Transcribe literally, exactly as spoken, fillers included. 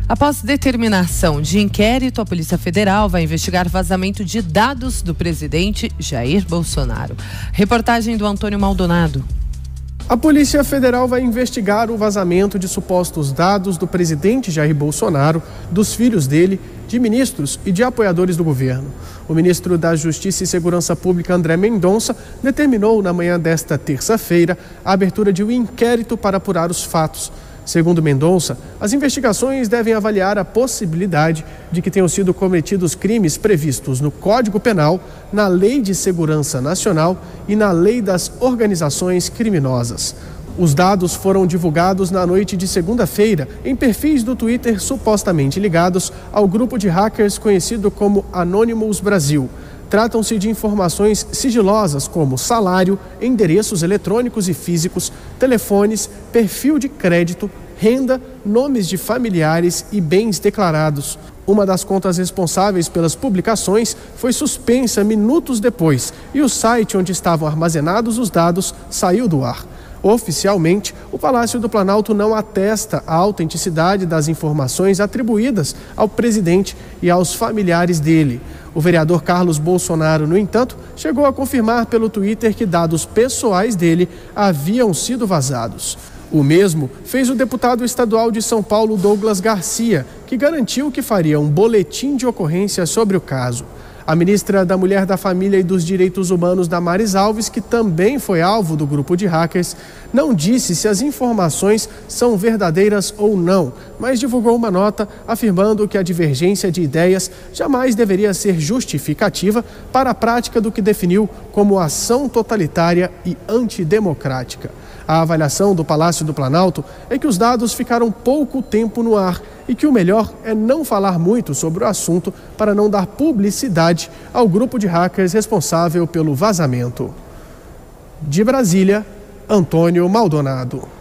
Após determinação de inquérito, a Polícia Federal vai investigar vazamento de dados do presidente Jair Bolsonaro. Reportagem do Antônio Maldonado. A Polícia Federal vai investigar o vazamento de supostos dados do presidente Jair Bolsonaro, dos filhos dele, de ministros e de apoiadores do governo. O ministro da Justiça e Segurança Pública, André Mendonça, determinou na manhã desta terça-feira a abertura de um inquérito para apurar os fatos. Segundo Mendonça, as investigações devem avaliar a possibilidade de que tenham sido cometidos crimes previstos no Código Penal, na Lei de Segurança Nacional e na Lei das Organizações Criminosas. Os dados foram divulgados na noite de segunda-feira em perfis do Twitter supostamente ligados ao grupo de hackers conhecido como Anonymous Brasil. Tratam-se de informações sigilosas como salário, endereços eletrônicos e físicos, telefones, perfil de crédito, renda, nomes de familiares e bens declarados. Uma das contas responsáveis pelas publicações foi suspensa minutos depois e o site onde estavam armazenados os dados saiu do ar. Oficialmente, o Palácio do Planalto não atesta a autenticidade das informações atribuídas ao presidente e aos familiares dele. O vereador Carlos Bolsonaro, no entanto, chegou a confirmar pelo Twitter que dados pessoais dele haviam sido vazados. O mesmo fez o deputado estadual de São Paulo, Douglas Garcia, que garantiu que faria um boletim de ocorrência sobre o caso. A ministra da Mulher, da Família e dos Direitos Humanos, Damares Alves, que também foi alvo do grupo de hackers, não disse se as informações são verdadeiras ou não, mas divulgou uma nota afirmando que a divergência de ideias jamais deveria ser justificativa para a prática do que definiu como ação totalitária e antidemocrática. A avaliação do Palácio do Planalto é que os dados ficaram pouco tempo no ar e que o melhor é não falar muito sobre o assunto para não dar publicidade ao grupo de hackers responsável pelo vazamento. De Brasília, Antônio Maldonado.